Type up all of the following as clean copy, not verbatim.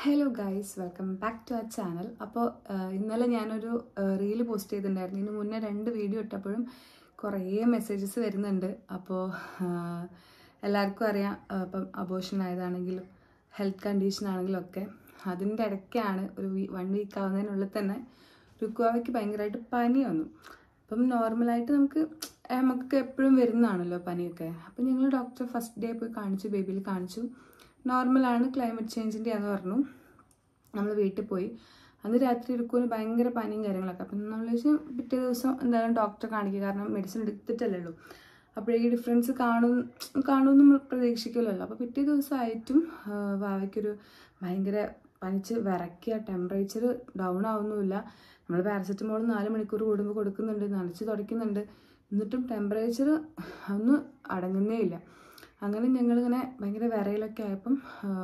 Hello guys, welcome back to our channel. അപ്പോൾ ഇന്നലെ ഞാനൊരു റീല് പോസ്റ്റ് ചെയ്തിട്ടുണ്ടായിരുന്നു. ഇതിന് മുന്നേ 2 വീഡിയോ ഇട്ടപ്പോഴും കുറേ മെസ്സേജസ് വരുന്നുണ്ട്. അപ്പോൾ എല്ലാവർക്കും അറിയാം, ഇപ്പം അബോർഷൻ ആയതാണെങ്കിലും ഹെൽത്ത് കണ്ടീഷൻ ആണെങ്കിലും ഒക്കെ അതിൻ്റെ ഇടയ്ക്കാണ് ഒരു 1 വീക്ക് ആവുന്നതിനുള്ളിൽ തന്നെ രുക്കുവാവയ്ക്ക് ഭയങ്കരമായിട്ട് പനി വന്നു. അപ്പം നോർമലായിട്ട് നമുക്ക് എപ്പോഴും വരുന്നതാണല്ലോ പനിയൊക്കെ. അപ്പം ഞങ്ങൾ ഡോക്ടറെ ഫസ്റ്റ് ഡേ പോയി കാണിച്ചു, ബേബിയിൽ കാണിച്ചു. നോർമലാണ്, ക്ലൈമറ്റ് ചേഞ്ചിൻ്റെ ആണെന്ന് പറഞ്ഞു. നമ്മൾ വീട്ടിൽ പോയി. അന്ന് രാത്രി എടുക്കുമ്പോൾ ഭയങ്കര പനിയും കാര്യങ്ങളൊക്കെ. അപ്പം നമ്മൾ വെച്ചാൽ പിറ്റേ ദിവസം എന്തായാലും ഡോക്ടറെ കാണിക്കുക, കാരണം മെഡിസിൻ എടുത്തിട്ടല്ലേ ഉള്ളൂ. അപ്പോഴേക്ക് ഡിഫറൻസ് കാണുമെന്ന് പ്രതീക്ഷിക്കില്ലല്ലോ. അപ്പോൾ പിറ്റേ ദിവസമായിട്ടും വാവയ്ക്കൊരു ഭയങ്കര പനിച്ച് വിറയ്ക്കുക, ടെമ്പറേച്ചർ ഡൗൺ ആവുന്നുമില്ല. നമ്മൾ പാരസെറ്റമോൾ 4 മണിക്കൂർ കൂടുമ്പോൾ കൊടുക്കുന്നുണ്ട്, നനച്ച് തുടയ്ക്കുന്നുണ്ട്, എന്നിട്ടും ടെമ്പറേച്ചർ ഒന്നും അടങ്ങുന്നേ ഇല്ല. അങ്ങനെ ഞങ്ങളിങ്ങനെ ഭയങ്കര വിറയിലൊക്കെ ആയപ്പം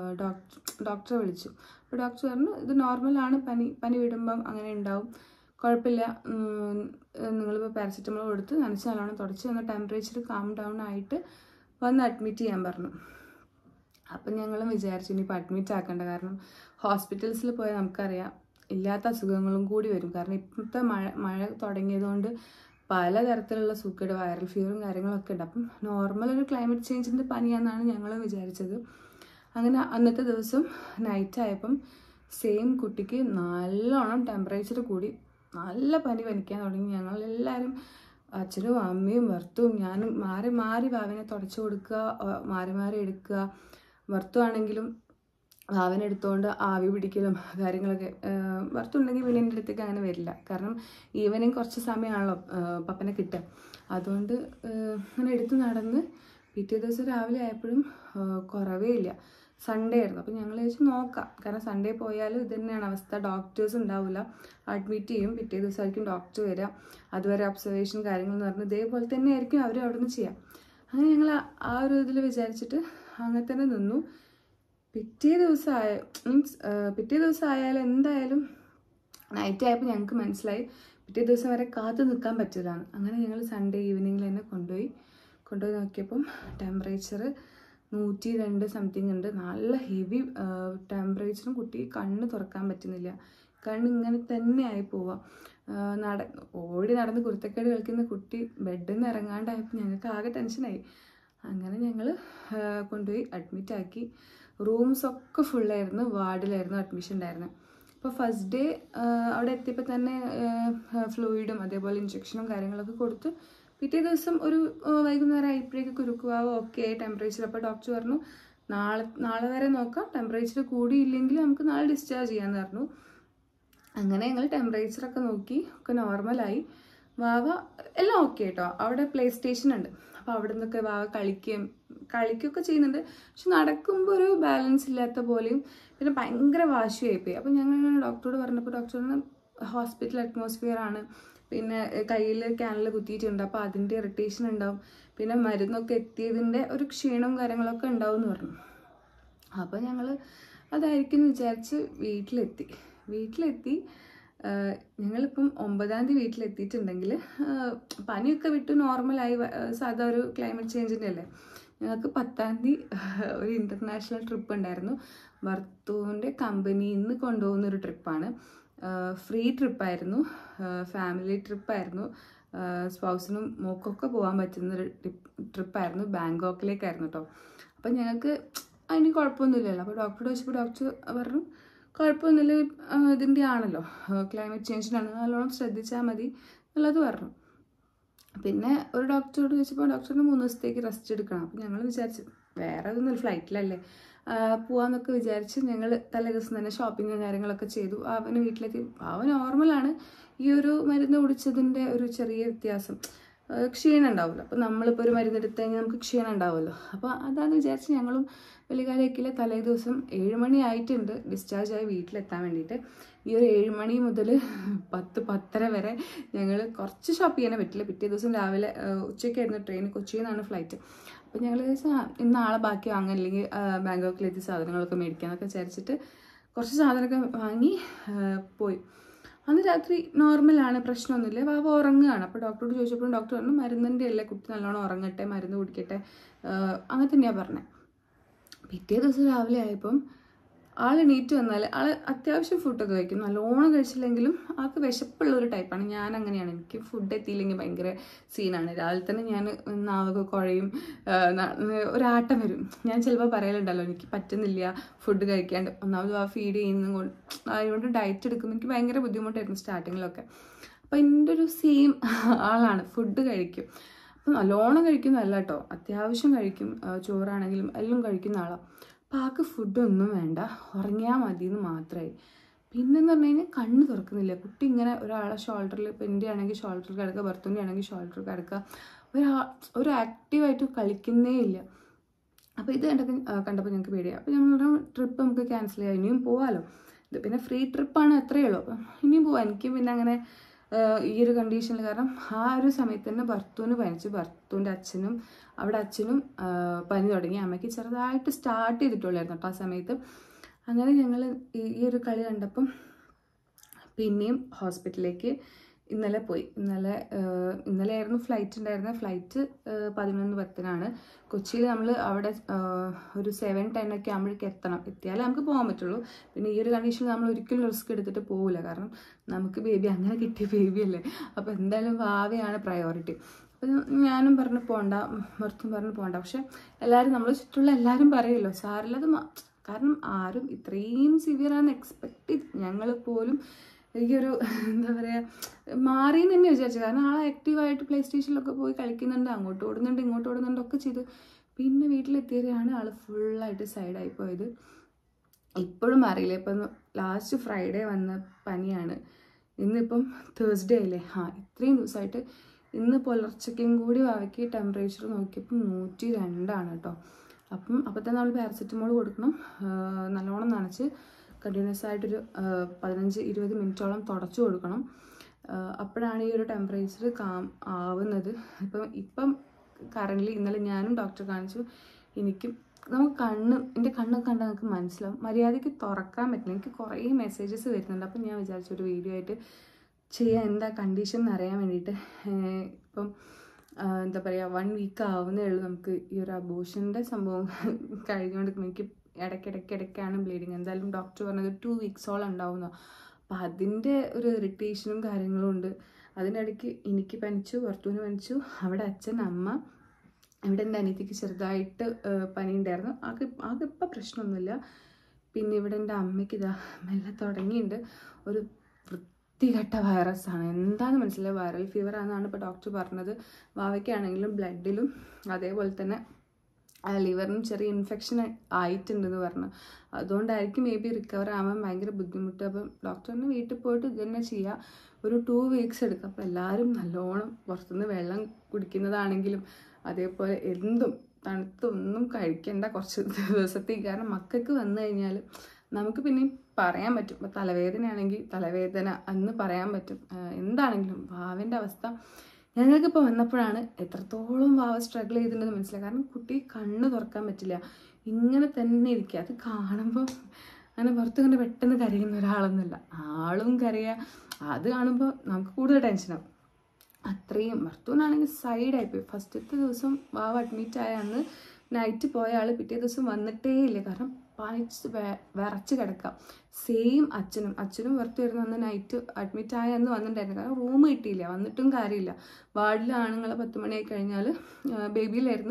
ഡോക്ടറെ വിളിച്ചു. അപ്പോൾ ഡോക്ടർ പറഞ്ഞു, ഇത് നോർമലാണ്, പനി വിടുമ്പം അങ്ങനെ ഉണ്ടാവും, കുഴപ്പമില്ല, നിങ്ങളിപ്പോൾ പാരസെറ്റമോൾ കൊടുത്ത് നനച്ച് നല്ലോണം തുടച്ച് ഒന്ന് ടെമ്പറേച്ചർ കാം ഡൗൺ ആയിട്ട് വന്ന് അഡ്മിറ്റ് ചെയ്യാൻ പറഞ്ഞു. അപ്പം ഞങ്ങളും വിചാരിച്ചു ഇനിയിപ്പോൾ അഡ്മിറ്റ് ആക്കേണ്ട, കാരണം ഹോസ്പിറ്റൽസിൽ പോയാൽ നമുക്കറിയാം ഇല്ലാത്ത അസുഖങ്ങളും കൂടി വരും. കാരണം ഇപ്പോഴത്തെ മഴ തുടങ്ങിയതുകൊണ്ട് പലതരത്തിലുള്ള സൂക്കേട്, വൈറൽ ഫീവറും കാര്യങ്ങളൊക്കെ ഉണ്ട്. അപ്പം നോർമൽ ഒരു ക്ലൈമറ്റ് ചേഞ്ചിൻ്റെ പനിയാണെന്നാണ് ഞങ്ങൾ വിചാരിച്ചത്. അങ്ങനെ അന്നത്തെ ദിവസം നൈറ്റ് ആയപ്പം സെയിം കുട്ടിക്ക് നല്ലോണം ടെമ്പറേച്ചർ കൂടി, നല്ല പനി പനിക്കാൻ തുടങ്ങി. ഞങ്ങളെല്ലാവരും, അച്ഛനും അമ്മയും ഭർത്തും ഞാനും മാറി മാറി വാവിനെ തുടച്ചു കൊടുക്കുക, മാറി മാറി എടുക്കുക. ഭർത്തുവാണെങ്കിലും വാവനെടുത്തുകൊണ്ട് ആവി പിടിക്കലും കാര്യങ്ങളൊക്കെ. ഭർത്തുണ്ടെങ്കിൽ പിന്നെ എൻ്റെ അടുത്തേക്ക് അങ്ങനെ വരില്ല, കാരണം ഈവനിങ് കുറച്ച് സമയമാണല്ലോ പപ്പനെ കിട്ടുക. അതുകൊണ്ട് അങ്ങനെ എടുത്ത് നടന്ന് പിറ്റേ ദിവസം രാവിലെ ആയപ്പോഴും കുറവേ ഇല്ല. സൺഡേ ആയിരുന്നു. അപ്പോൾ ഞങ്ങൾ ചോദിച്ചു നോക്കാം, കാരണം സൺഡേ പോയാലും ഇത് തന്നെയാണ് അവസ്ഥ, ഡോക്ടേഴ്സ് ഉണ്ടാവില്ല, അഡ്മിറ്റ് ചെയ്യും, പിറ്റേ ദിവസമായിരിക്കും ഡോക്ടർ വരിക, അതുവരെ ഒബ്സർവേഷൻ കാര്യങ്ങളെന്ന് പറഞ്ഞ് ഇതേപോലെ തന്നെ ആയിരിക്കും അവർ അവിടെ നിന്ന് ചെയ്യാം. അങ്ങനെ ഞങ്ങൾ ആ ഒരു ഇതിൽ വിചാരിച്ചിട്ട് അങ്ങനെ തന്നെ നിന്നു. പിറ്റേ ദിവസം ആയാലും എന്തായാലും നൈറ്റ് ആയപ്പോൾ ഞങ്ങൾക്ക് മനസ്സിലായി പിറ്റേ ദിവസം വരെ കാത്തു നിൽക്കാൻ പറ്റില്ലാന്ന്. അങ്ങനെ ഞങ്ങൾ സൺഡേ ഈവനിങ്ങിൽ തന്നെ കൊണ്ടുപോയി നോക്കിയപ്പം ടെമ്പറേച്ചർ 102 സംതിങ് ഉണ്ട്. നല്ല ഹെവി ടെമ്പറേച്ചറും, കുട്ടി കണ്ണ് തുറക്കാൻ പറ്റുന്നില്ല, കണ്ണ് ഇങ്ങനെ തന്നെ ആയി പോവാം. ഓടി നടന്ന് കുരുത്തക്കേട് കളിക്കുന്ന കുട്ടി ബെഡിൽ നിന്ന് ഇറങ്ങാണ്ടായപ്പോൾ ഞങ്ങൾക്ക് ആകെ ടെൻഷനായി. അങ്ങനെ ഞങ്ങൾ കൊണ്ടുപോയി അഡ്മിറ്റാക്കി. റൂംസൊക്കെ ഫുള്ളായിരുന്നു, വാർഡിലായിരുന്നു അഡ്മിഷൻ ഉണ്ടായിരുന്നത്. അപ്പോൾ ഫസ്റ്റ് ഡേ അവിടെ എത്തിയപ്പോൾ തന്നെ ഫ്ലൂയിഡും അതേപോലെ ഇഞ്ചക്ഷനും കാര്യങ്ങളൊക്കെ കൊടുത്ത് പിറ്റേ ദിവസം ഒരു വൈകുന്നേരം ആയപ്പോഴേക്ക് കുരുക്കുവാവോ ഓക്കെ ടെമ്പറേച്ചർ. അപ്പോൾ ഡോക്ടർ പറഞ്ഞു നാളെ വരെ നോക്കാം, ടെമ്പറേച്ചർ കൂടിയില്ലെങ്കിൽ നമുക്ക് നാളെ ഡിസ്ചാർജ് ചെയ്യാമെന്ന് പറഞ്ഞു. അങ്ങനെ ഞങ്ങൾ ടെമ്പറേച്ചറൊക്കെ നോക്കി, ഒക്കെ നോർമലായി. വാവ എല്ലാം ഓക്കെ കേട്ടോ. അവിടെ പ്ലേ സ്റ്റേഷൻ ഉണ്ട്, അപ്പോൾ അവിടെ നിന്നൊക്കെ വാവ കളിക്കുകയൊക്കെ ചെയ്യുന്നുണ്ട്. പക്ഷെ നടക്കുമ്പോൾ ഒരു ബാലൻസ് ഇല്ലാത്ത പോലെയും പിന്നെ ഭയങ്കര വാശിയായിപ്പോയി. അപ്പോൾ ഞങ്ങൾ ഡോക്ടറോട് പറഞ്ഞപ്പോൾ ഡോക്ടർ ഹോസ്പിറ്റൽ അറ്റ്മോസ്ഫിയർ ആണ്, പിന്നെ കയ്യിൽ ക്യാനിൽ കുത്തിയിട്ടുണ്ട്, അപ്പോൾ അതിൻ്റെ ഇറിറ്റേഷൻ ഉണ്ടാവും, പിന്നെ മരുന്നൊക്കെ എത്തിയതിൻ്റെ ഒരു ക്ഷീണവും കാര്യങ്ങളൊക്കെ ഉണ്ടാവും എന്ന് പറഞ്ഞു. അപ്പോൾ ഞങ്ങൾ അതായിരിക്കും എന്ന് വിചാരിച്ച് വീട്ടിലെത്തി. ഞങ്ങളിപ്പം 9-ാം തീയതി വീട്ടിലെത്തിയിട്ടുണ്ടെങ്കിൽ പനിയൊക്കെ വിട്ട് നോർമലായി, സാധാ ഒരു ക്ലൈമറ്റ് ചേഞ്ചിൻ്റെ അല്ലേ. ഞങ്ങൾക്ക് 10-ാം തീയതി ഒരു ഇൻ്റർനാഷണൽ ട്രിപ്പ് ഉണ്ടായിരുന്നു. ഭർത്തുവിൻ്റെ കമ്പനിയിൽ നിന്ന് കൊണ്ടുപോകുന്നൊരു ട്രിപ്പാണ്. ഫ്രീ ട്രിപ്പായിരുന്നു, ഫാമിലി ട്രിപ്പായിരുന്നു, സ്പൗസിനും മോക്കൊക്കെ പോകാൻ പറ്റുന്നൊരു ട്രിപ്പായിരുന്നു. ബാങ്കോക്കിലേക്കായിരുന്നു കേട്ടോ. അപ്പം ഞങ്ങൾക്ക് അതിന് കുഴപ്പമൊന്നുമില്ലല്ലോ. അപ്പോൾ ഡോക്ടറോട് ചോദിച്ചപ്പോൾ ഡോക്ടർ പറഞ്ഞു കുഴപ്പമൊന്നുമില്ല, ഇതിൻ്റെ ആണല്ലോ, ക്ലൈമറ്റ് ചേഞ്ചിനാണ്, നല്ലോണം ശ്രദ്ധിച്ചാൽ മതി എന്നുള്ളത് പറഞ്ഞു. പിന്നെ ഒരു ഡോക്ടറോട് ചോദിച്ചപ്പോൾ ഡോക്ടറിന് 3 ദിവസത്തേക്ക് റെസ്റ്റ് എടുക്കണം. അപ്പോൾ ഞങ്ങൾ വിചാരിച്ചു വേറെ അതൊന്നും ഫ്ലൈറ്റിലല്ലേ പോവാന്നൊക്കെ വിചാരിച്ച് ഞങ്ങൾ തലേ ദിവസം തന്നെ ഷോപ്പിങ്ങും കാര്യങ്ങളൊക്കെ ചെയ്തു. അവന് വീട്ടിലെത്തി. അവൻ നോർമലാണ്, ഈ ഒരു മരുന്ന് കുടിച്ചതിൻ്റെ ഒരു ചെറിയ വ്യത്യാസം, ക്ഷീണം ഉണ്ടാവില്ല. അപ്പോൾ നമ്മളിപ്പോൾ ഒരു മരുന്ന് എടുത്തു കഴിഞ്ഞാൽ നമുക്ക് ക്ഷീണം ഉണ്ടാവുമല്ലോ. അപ്പോൾ അതാന്ന് വിചാരിച്ച് ഞങ്ങളും വലിയ കാര്യമാക്കില്ല. തലേ ദിവസം 7 മണി ആയിട്ടുണ്ട് ഡിസ്ചാർജ് ആയി വീട്ടിലെത്താൻ വേണ്ടിയിട്ട്. ഈ ഒരു 7 മണി മുതൽ 10-10:30 വരെ ഞങ്ങൾ കുറച്ച് ഷോപ്പ് ചെയ്യാനേ പറ്റില്ല. പിറ്റേ ദിവസം രാവിലെ ഉച്ചയ്ക്കായിരുന്നു ട്രെയിൻ, കൊച്ചിയിൽ നിന്നാണ് ഫ്ലൈറ്റ്. അപ്പോൾ ഞങ്ങൾ ഇന്ന് നാളെ ബാക്കി വാങ്ങാൻ, അല്ലെങ്കിൽ ബാങ്കോക്കിലെത്തി സാധനങ്ങളൊക്കെ മേടിക്കാമെന്നൊക്കെ വിചാരിച്ചിട്ട് കുറച്ച് സാധനമൊക്കെ വാങ്ങി പോയി. അന്ന് രാത്രി നോർമലാണ്, പ്രശ്നമൊന്നുമില്ല, വാവ ഉറങ്ങുകയാണ്. അപ്പോൾ ഡോക്ടറോട് ചോദിച്ചപ്പോൾ ഡോക്ടർ പറഞ്ഞു മരുന്നിൻ്റെ അല്ലേ, കുട്ടി നല്ലോണം ഉറങ്ങട്ടെ, മരുന്ന് കുടിക്കട്ടെ, അങ്ങനെ തന്നെയാണ് പറഞ്ഞത്. പിറ്റേ ദിവസം രാവിലെ ആയപ്പം ആൾ എണീറ്റ് വന്നാൽ ആൾ അത്യാവശ്യം ഫുഡൊക്കെ കഴിക്കും, നല്ലോണം കഴിച്ചില്ലെങ്കിലും ആൾക്ക് വിശപ്പുള്ള ഒരു ടൈപ്പാണ്. ഞാൻ അങ്ങനെയാണ്, എനിക്ക് ഫുഡ് എത്തിയില്ലെങ്കിൽ ഭയങ്കര സീനാണ്. രാവിലെ തന്നെ ഞാൻ നാവൊക്കെ കുഴയും, ഒരാട്ടം വരും. ഞാൻ ചിലപ്പോൾ പറയലുണ്ടല്ലോ എനിക്ക് പറ്റുന്നില്ല ഫുഡ് കഴിക്കാണ്ട്, ഒന്നാമത് ആ ഫീഡ് ചെയ്യുന്നത് കൊണ്ട് അതുകൊണ്ട് ഡയറ്റ് എടുക്കുമ്പോൾ എനിക്ക് ഭയങ്കര ബുദ്ധിമുട്ടായിരുന്നു സ്റ്റാർട്ടിങ്ങിലൊക്കെ. അപ്പോൾ എൻ്റെ ഒരു സെയിം ആളാണ്, ഫുഡ് കഴിക്കും. അപ്പം നല്ലോണം കഴിക്കുന്നതല്ല കേട്ടോ, അത്യാവശ്യം കഴിക്കും, ചോറാണെങ്കിലും എല്ലാം കഴിക്കുന്ന ആളാണ്. അപ്പോൾ ആൾക്ക് ഫുഡൊന്നും വേണ്ട, ഉറങ്ങിയാൽ മതി എന്ന് മാത്രമായി. പിന്നെന്ന് പറഞ്ഞു കഴിഞ്ഞാൽ കണ്ണ് തുറക്കുന്നില്ല. കുട്ടി ഇങ്ങനെ ഒരാളെ ഷോൾഡറിൽ, ഇപ്പോൾ എൻ്റെ ആണെങ്കിൽ ഷോൾഡറിൽ കിടക്കുക, ഭർത്തുവിൻ്റെ ആണെങ്കിൽ ഷോൾഡറിൽ കിടക്കുക, ഒരു ആക്റ്റീവായിട്ട് കളിക്കുന്നേ ഇല്ല. അപ്പോൾ ഇത് കണ്ടപ്പോൾ ഞങ്ങൾക്ക് പേടിയാണ്. അപ്പോൾ ഞങ്ങളുടെ ട്രിപ്പ് നമുക്ക് ക്യാൻസൽ ചെയ്യാം, ഇനിയും പോകാമല്ലോ, ഇത് പിന്നെ ഫ്രീ ട്രിപ്പാണ്, അത്രയേ ഉള്ളൂ. അപ്പം ഇനിയും പോവാം. എനിക്ക് പിന്നെ അങ്ങനെ ഈ ഒരു കണ്ടീഷനിൽ, കാരണം ആ ഒരു സമയത്ത് തന്നെ ഭർത്തുവിന് പനിച്ചു, ഭർത്തുവിൻ്റെ അച്ഛനും അവിടെ അച്ഛനും പനി തുടങ്ങി, അമ്മയ്ക്ക് ചെറുതായിട്ട് സ്റ്റാർട്ട് ചെയ്തിട്ടുള്ളായിരുന്നു കേട്ടോ ആ സമയത്ത്. അങ്ങനെ ഞങ്ങൾ ഈ ഒരു കളി കണ്ടപ്പം പിന്നെയും ഹോസ്പിറ്റലിലേക്ക് ഇന്നലെ പോയി. ഇന്നലെ ആയിരുന്നു ഫ്ലൈറ്റ് ഉണ്ടായിരുന്നത്. ഫ്ലൈറ്റ് 11:10 കൊച്ചിയിൽ നമ്മൾ അവിടെ ഒരു 7:10 ഒക്കെ ആകുമ്പോഴേക്ക് എത്തണം. എത്തിയാലേ നമുക്ക് പോകാൻ പറ്റുള്ളൂ. പിന്നെ ഈ ഒരു കണ്ടീഷനിൽ നമ്മൾ ഒരിക്കലും റിസ്ക് എടുത്തിട്ട് പോകില്ല, കാരണം നമുക്ക് ബേബി അങ്ങനെ കിട്ടിയ ബേബിയല്ലേ. അപ്പോൾ എന്തായാലും ഭാവിയാണ് പ്രയോറിറ്റി. അപ്പം ഞാനും പറഞ്ഞു പോകണ്ട, ഭർത്തും പറഞ്ഞു പോകണ്ട. പക്ഷെ എല്ലാവരും, നമ്മൾ ചുറ്റുള്ള എല്ലാവരും പറയുമല്ലോ സാറിലത്, കാരണം ആരും ഇത്രയും സിവിയറാണെന്ന് എക്സ്പെക്ട് ചെയ്ത് ഞങ്ങൾ പോലും എനിക്കൊരു എന്താ പറയുക മാറിയെന്ന് തന്നെ വിചാരിച്ചു. കാരണം ആൾ ആക്റ്റീവായിട്ട് പ്ലേ സ്റ്റേഷനിലൊക്കെ പോയി കളിക്കുന്നുണ്ട്, അങ്ങോട്ട് ഓടുന്നുണ്ട് ഇങ്ങോട്ട് ഓടുന്നുണ്ട് ഒക്കെ ചെയ്തു. പിന്നെ വീട്ടിലെത്തിയവരെയാണ് ആൾ ഫുള്ളായിട്ട് സൈഡായി പോയത്. ഇപ്പോഴും അറിയില്ല. ഇപ്പം ലാസ്റ്റ് ഫ്രൈഡേ വന്ന പനിയാണ്, ഇന്നിപ്പം തേഴ്സ്ഡേ അല്ലേ. ഇത്രയും ദിവസമായിട്ട് ഇന്ന് പുലർച്ചയ്ക്കും കൂടി വാവയ്ക്ക് ടെമ്പറേച്ചർ നോക്കിയപ്പോൾ 102 കേട്ടോ. അപ്പോൾ തന്നെ നമ്മൾ പാരസെറ്റമോൾ കൊടുക്കണം, നല്ലോണം നനച്ച് കണ്ടിന്യൂസ് ആയിട്ടൊരു 15-20 മിനിറ്റോളം തുടച്ചു കൊടുക്കണം. അപ്പോഴാണ് ഈ ഒരു ടെമ്പറേച്ചർ ആവുന്നത്. ഇപ്പം കറൻ്റ്ലി ഇന്നലെ ഞാനും ഡോക്ടറെ കാണിച്ചു. നമുക്ക് എൻ്റെ കണ്ണൊക്കെ കണ്ടാൽ നമുക്ക് മനസ്സിലാവും, മര്യാദയ്ക്ക് തുറക്കാൻ പറ്റില്ല. എനിക്ക് കുറേ മെസ്സേജസ് വരുന്നുണ്ട്. അപ്പം ഞാൻ വിചാരിച്ചു ഒരു വീഡിയോ ആയിട്ട് ചെയ്യാൻ, എന്താ കണ്ടീഷൻ എന്ന് അറിയാൻ വേണ്ടിയിട്ട്. ഇപ്പം എന്താ പറയുക, 1 വീക്ക് ആവുന്നേ ഉള്ളൂ നമുക്ക് ഈ ഒരു അബോഷൻ്റെ സംഭവം കഴിഞ്ഞുകൊണ്ട്. എനിക്ക് ഇടയ്ക്കാണ് ബ്ലീഡിങ്. എന്തായാലും ഡോക്ടർ പറഞ്ഞത് 2 വീക്സോളം ഉണ്ടാവുന്നു. അപ്പം അതിൻ്റെ ഒരു ഇറിറ്റേഷനും കാര്യങ്ങളും ഉണ്ട്. അതിനിടയ്ക്ക് എനിക്ക് പനിച്ചു, ഭർത്തുവിന് പനിച്ചു, അവിടെ അച്ഛൻ, അമ്മ, ഇവിടെ എൻ്റെ അനിയത്തിക്ക് ചെറുതായിട്ട് പനി ഉണ്ടായിരുന്നു. ആകെ ഇപ്പം പ്രശ്നമൊന്നുമില്ല. പിന്നെ ഇവിടെ എൻ്റെ അമ്മയ്ക്ക് ഇതാ മെല്ലെ തുടങ്ങിയിട്ടുണ്ട്. ഒരു വൃത്തികെട്ട വൈറസാണ്, എന്താണെന്ന് മനസ്സിലായി, വൈറൽ ഫീവർ ആണെന്നാണ് ഇപ്പോൾ ഡോക്ടർ പറഞ്ഞത്. വാവയ്ക്കാണെങ്കിലും ബ്ലഡിലും അതേപോലെ തന്നെ ലിവറിനും ചെറിയ ഇൻഫെക്ഷൻ ആയിട്ടുണ്ടെന്ന് പറഞ്ഞു. അതുകൊണ്ടായിരിക്കും മേ ബി റിക്കവർ ആവാൻ ഭയങ്കര ബുദ്ധിമുട്ട്. അപ്പം ഡോക്ടറിന് വീട്ടിൽ പോയിട്ട് ഇത് തന്നെ ചെയ്യുക, ഒരു 2 വീക്സ് എടുക്കും. അപ്പോൾ എല്ലാവരും നല്ലോണം പുറത്തുനിന്ന് വെള്ളം കുടിക്കുന്നതാണെങ്കിലും അതേപോലെ എന്തും തണുത്തൊന്നും കഴിക്കേണ്ട കുറച്ച് ദിവസത്തേക്ക്. കാരണം മക്കൾക്ക് വന്നു കഴിഞ്ഞാൽ നമുക്ക് പിന്നെയും പറയാൻ പറ്റും. ഇപ്പോൾ തലവേദനയാണെങ്കിൽ തലവേദന അന്ന് പറയാൻ പറ്റും. എന്താണെങ്കിലും വാവൻ്റെ അവസ്ഥ ഞങ്ങൾക്കിപ്പോൾ വന്നപ്പോഴാണ് എത്രത്തോളം വാവ സ്ട്രഗിൾ ചെയ്തിട്ടുണ്ടെന്ന് മനസ്സിലായി. കാരണം കുട്ടി കണ്ണ് തുറക്കാൻ പറ്റില്ല, ഇങ്ങനെ തന്നെ ഇരിക്കുക. അത് കാണുമ്പോൾ അങ്ങനെ പുറത്ത് കണ്ട് പെട്ടെന്ന് കരയുന്ന ഒരാളൊന്നുമില്ല, ആളും കരയുക. അത് കാണുമ്പോൾ നമുക്ക് കൂടുതൽ ടെൻഷനാവും. അത്രയും ഭർത്തുവിനാണെങ്കിൽ സൈഡായിപ്പോയി. ഫസ്റ്റത്തെ ദിവസം വാവ അഡ്മിറ്റ് ആയ അന്ന് നൈറ്റ് പോയ ആൾ പിറ്റേ ദിവസം വന്നിട്ടേ ഇല്ല, കാരണം പനിച്ച് വിറച്ച് കിടക്കാം. സെയിം അച്ഛനും ഭർത്തും വരുന്ന അന്ന് നൈറ്റ് അഡ്മിറ്റ് ആയ അന്ന് വന്നിട്ടുണ്ടായിരുന്നു. കാരണം റൂം കിട്ടിയില്ല, വന്നിട്ടും കാര്യമില്ല. വാർഡിലെ ആണുങ്ങൾ 10 മണിയായി കഴിഞ്ഞാൽ ബേബിയിലായിരുന്നു,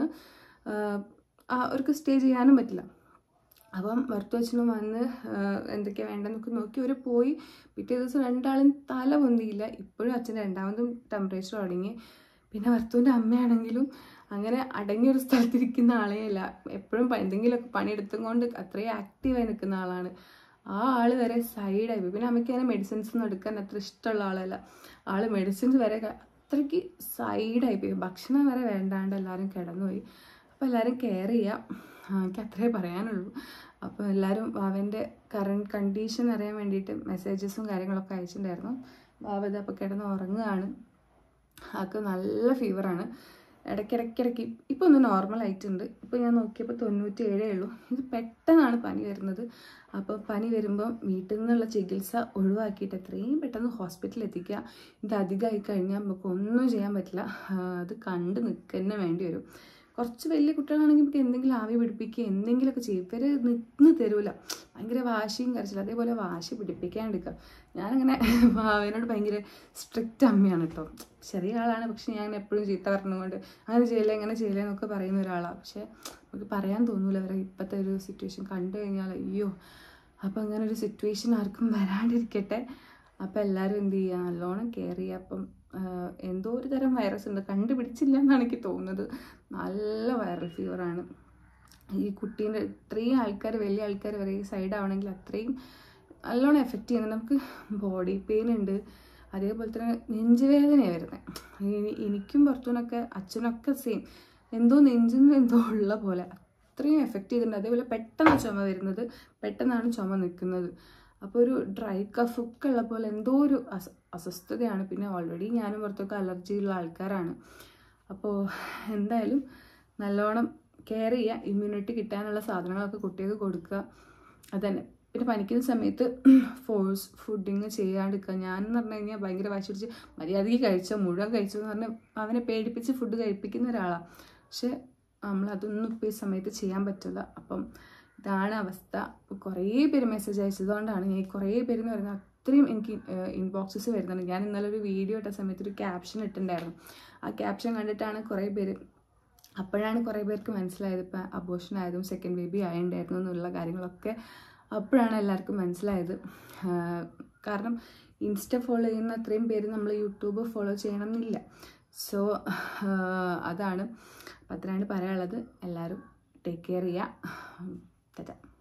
അവർക്ക് സ്റ്റേ ചെയ്യാനും പറ്റില്ല. അപ്പം ഭർത്തു അച്ഛനും വന്ന് എന്തൊക്കെയാണ് വേണ്ടെന്നൊക്കെ നോക്കി അവർ പോയി. പിറ്റേ ദിവസം 2 ആളും തല പൊന്തിയില്ല. ഇപ്പോഴും അച്ഛൻ്റെ 2ാമതും ടെമ്പറേച്ചർ തുടങ്ങി. പിന്നെ ഭർത്തുവിൻ്റെ അമ്മയാണെങ്കിലും അങ്ങനെ അടങ്ങിയൊരു സ്ഥലത്തിരിക്കുന്ന ആളേ അല്ല, എപ്പോഴും എന്തെങ്കിലുമൊക്കെ പണിയെടുത്തും കൊണ്ട് അത്രയും ആക്റ്റീവായി നിൽക്കുന്ന ആളാണ്. ആ ആൾ വരെ സൈഡായി പോയി. പിന്നെ അമ്മയ്ക്ക് അങ്ങനെ മെഡിസിൻസ് ഒന്നും എടുക്കാൻ അത്ര ഇഷ്ടമുള്ള ആളല്ല. ആൾ മെഡിസിൻസ് വരെ അത്രയ്ക്ക് സൈഡായി പോയി. ഭക്ഷണം വരെ വേണ്ടാണ്ട് എല്ലാവരും കിടന്നുപോയി. അപ്പോൾ എല്ലാവരും കെയർ ചെയ്യാം, എനിക്ക് അത്രേ പറയാനുള്ളൂ. അപ്പോൾ എല്ലാവരും വാവൻ്റെ കറണ്ട് കണ്ടീഷൻ അറിയാൻ വേണ്ടിയിട്ട് മെസ്സേജസും കാര്യങ്ങളൊക്കെ അയച്ചിട്ടുണ്ടായിരുന്നു. വാവ ഇത് അപ്പോൾ കിടന്ന് ഉറങ്ങുകയാണ്. ആൾക്ക് നല്ല ഫീവറാണ്. ഇടയ്ക്കിടയ്ക്ക് ഇപ്പോൾ ഒന്ന് നോർമലായിട്ടുണ്ട്. ഇപ്പോൾ ഞാൻ നോക്കിയപ്പോൾ 97 ഉള്ളൂ. ഇത് പെട്ടെന്നാണ് പനി വരുന്നത്. അപ്പോൾ പനി വരുമ്പോൾ വീട്ടിൽ നിന്നുള്ള ചികിത്സ ഒഴിവാക്കിയിട്ട് എത്രയും പെട്ടെന്ന് ഹോസ്പിറ്റലിൽ എത്തിക്കുക. ഇത് അധികമായി കഴിഞ്ഞാൽ നമുക്ക് ഒന്നും ചെയ്യാൻ പറ്റില്ല, അത് കണ്ട് നിൽക്കുക തന്നെ വേണ്ടി വരും. കുറച്ച് വലിയ കുട്ടികളാണെങ്കിൽ നമുക്ക് എന്തെങ്കിലും ആവി പിടിപ്പിക്കുക എന്തെങ്കിലുമൊക്കെ ചെയ്യും. ഇവർ നിന്ന് തരൂല, ഭയങ്കര വാശിയും കരച്ചില്ല. അതേപോലെ വാശി പിടിപ്പിക്കാണ്ടിരിക്കുക. ഞാനങ്ങനെ അവനോട് ഭയങ്കര സ്ട്രിക്റ്റ് അമ്മയാണ് കേട്ടോ. ചെറിയ ആളാണ്, പക്ഷെ ഞാൻ എപ്പോഴും ചീത്ത പറഞ്ഞുകൊണ്ട് അങ്ങനെ ചെയ്യില്ല ഇങ്ങനെ ചെയ്യില്ല എന്നൊക്കെ പറയുന്ന ഒരാളാണ്. പക്ഷെ നമുക്ക് പറയാൻ തോന്നൂല അവരെ ഇപ്പോഴത്തെ ഒരു സിറ്റുവേഷൻ കണ്ടു കഴിഞ്ഞാൽ അയ്യോ. അപ്പം അങ്ങനെ ഒരു സിറ്റുവേഷൻ ആർക്കും വരാണ്ടിരിക്കട്ടെ. അപ്പം എല്ലാവരും എന്ത് ചെയ്യുക, നല്ലോണം കെയർ ചെയ്യുക. അപ്പം എന്തോ ഒരു തരം വൈറസ് ഉണ്ട്, കണ്ടുപിടിച്ചില്ല എന്നാണ് എനിക്ക് തോന്നുന്നത്. നല്ല വൈറൽ ഫീവറാണ് ഈ കുട്ടീൻ്റെ. ഇത്രയും ആൾക്കാർ, വലിയ ആൾക്കാർ വരെ ഈ സൈഡ് ആവണമെങ്കിൽ അത്രയും നല്ലോണം എഫക്റ്റ് ചെയ്യുന്നത്. നമുക്ക് ബോഡി പെയിൻ ഉണ്ട്, അതേപോലെ തന്നെ നെഞ്ചുവേദനയാണ് വരുന്നത്. എനിക്കും പുറത്തുനിന്നൊക്കെ അച്ഛനൊക്കെ സെയിം, എന്തോ നെഞ്ചിന് എന്തോ ഉള്ള പോലെ അത്രയും എഫക്റ്റ് ചെയ്തിട്ടുണ്ട്. അതേപോലെ പെട്ടെന്ന് ചുമ വരുന്നത്, പെട്ടെന്നാണ് ചുമ നിൽക്കുന്നത്. അപ്പോൾ ഒരു ഡ്രൈ കഫൊക്കെ ഉള്ള പോലെ എന്തോ ഒരു അസ്വസ്ഥതയാണ്. പിന്നെ ഓൾറെഡി ഞാനും പുറത്തൊക്കെ അലർജിയുള്ള ആൾക്കാരാണ്. അപ്പോൾ എന്തായാലും നല്ലോണം കെയർ ചെയ്യുക, ഇമ്മ്യൂണിറ്റി കിട്ടാനുള്ള സാധനങ്ങളൊക്കെ കുട്ടികൾക്ക് കൊടുക്കുക. അതന്നെ. പിന്നെ പനിക്കുന്ന സമയത്ത് ഫോഴ്സ് ഫുഡിങ് ചെയ്യാണ്ടിരിക്കുക. ഞാനെന്ന് പറഞ്ഞു കഴിഞ്ഞാൽ ഭയങ്കര വാശി പിടിച്ച് മര്യാദയ്ക്ക് കഴിച്ചോ, മുഴുവൻ കഴിച്ചോ എന്ന് പറഞ്ഞാൽ അവനെ പേടിപ്പിച്ച് ഫുഡ് കഴിപ്പിക്കുന്ന ഒരാളാണ്. പക്ഷെ നമ്മളതൊന്നും ഇപ്പോൾ ഈ സമയത്ത് ചെയ്യാൻ പറ്റില്ല. അപ്പം ഇതാണ് അവസ്ഥ. കുറേ പേര് മെസ്സേജ് അയച്ചതുകൊണ്ടാണ് ഞാൻ കുറേ പേരെന്ന് പറയുന്നത് അത്രയും എനിക്ക് ഇൻബോക്സസ് വരുന്നുണ്ട്. ഞാൻ ഇന്നലെ ഒരു വീഡിയോ ഇട്ട സമയത്ത് ഒരു ക്യാപ്ഷൻ ഇട്ടിട്ടുണ്ടായിരുന്നു. ആ ക്യാപ്ഷൻ കണ്ടിട്ടാണ് കുറേ പേര്, അപ്പോഴാണ് കുറേ പേർക്ക് മനസ്സിലായത് ഇപ്പം അബോർഷൻ ആയതും സെക്കൻഡ് ബേബി ആയിട്ടുണ്ടായിരുന്നു എന്നുള്ള കാര്യങ്ങളൊക്കെ അപ്പോഴാണ് എല്ലാവർക്കും മനസ്സിലായത്. കാരണം ഇൻസ്റ്റ ഫോളോ ചെയ്യുന്ന അത്രയും പേര് നമ്മൾ യൂട്യൂബ് ഫോളോ ചെയ്യണം എന്നില്ല. സോ അതാണ്. അപ്പം അത്രയാണ് പറയാനുള്ളത്. എല്ലാവരും ടേക്ക് കെയർ ചെയ്യുക.